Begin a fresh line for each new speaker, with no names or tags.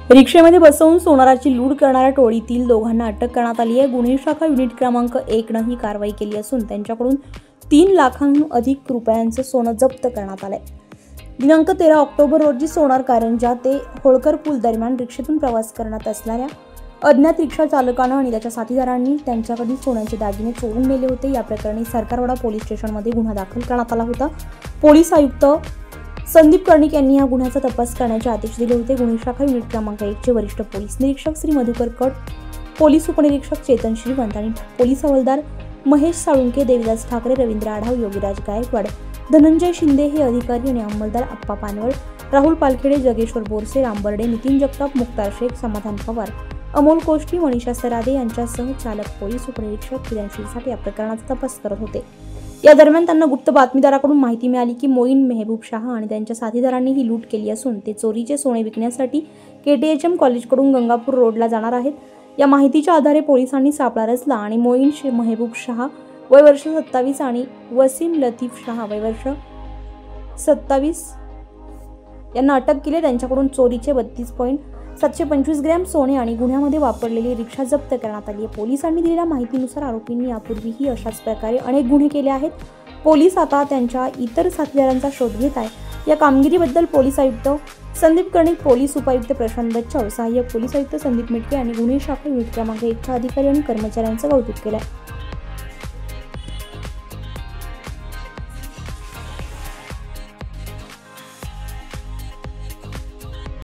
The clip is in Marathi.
रिक्षेमध्ये बसवून सोनाराची लूट करणाऱ्या टोळीतील दोघांना अटक करण्यात आली आहे। गुन्हे शाखा युनिट क्रमांक 1 ने ही कारवाई केली असून त्यांच्याकडून 3 लाखांहून अधिक रुपयांचे सोनं जप्त करण्यात आले। दिनांक 13 ऑक्टोबर रोजी सोनार कारंजा ते होळकर पूल दरम्यान रिक्षेतून प्रवास करत असणाऱ्या अज्ञात रिक्षा चालकानं आणि त्याच्या साथीदारांनी त्यांच्याकडील सोन्याचे दागिने चोरून नेले होते। या प्रकरणी सरकारवाडा पोलीस स्टेशनमध्ये गुन्हा दाखल करण्यात आला होता। पोलीस आयुक्त संदीप कर्णिक यांनी या गुन्ह्याचा तपास करण्याचे आदेश दिले होते। गुन्हे शाखा युनिट क्रमांक 1 चे वरिष्ठ पोलीस निरीक्षक श्री मधुकर कट, पोलीस उपनिरीक्षक चेतन श्रीवंत आणि पोलीस हवालदार महेश साळुंके, देविदास ठाकरे, रवींद्र आढाव, योगीराज गायकवाड, धनंजय शिंदे हे अधिकारी आणि अंमलदार अप्पा पानवळ, राहुल पालखेडे, जगेश्वर बोरसे, रामबर्डे, नितीन जगताप, मुक्तार शेख, समाधान पवार, अमोल कोष्टी, मनीषा सरादे यांच्यासह चालक पोलीस उपनिरीक्षक किरण शिरसाट या प्रकरणाचा तपास करत होते। या दरम्यान त्यांना गुप्त बातमीदाराकडून माहिती मिळाली की मोईन मेहबूब शाह आणि त्यांच्या साथीदारांनी ही लूट केली असून ते चोरीचे सोने विकण्यासाठी KTHM कॉलेजकडून गंगापूर रोडला जाणार आहेत। या माहितीच्या आधारे पोलिसांनी सापळा रचला आणि मोईन मेहबूब शाह वय वर्ष 27 आणि वसीम लतीफ शाह वय वर्ष 27 यांना अटक केली। त्यांच्याकडून चोरीचे 32.725 ग्रॅम सोने आणि गुन्ह्यामध्ये वापरलेली रिक्षा जप्त करण्यात आली आहे। पोलिसांनी दिलेल्या माहितीनुसार आरोपींनी यापूर्वीही अशाच प्रकारे अनेक गुन्हे केले आहेत। पोलीस आता त्यांच्या इतर साथीदारांचा शोध घेत आहे। या कामगिरीबद्दल पोलीस आयुक्त संदीप कर्णिक, पोलीस उपायुक्त प्रशांत बच्चाव, सहाय्यक पोलीस आयुक्त संदीप मिटके यांनी गुन्हे शाखा युनिट क्रमांक 1 अधिकारी आणि कर्मचाऱ्यांचं कौतुक केलं आहे।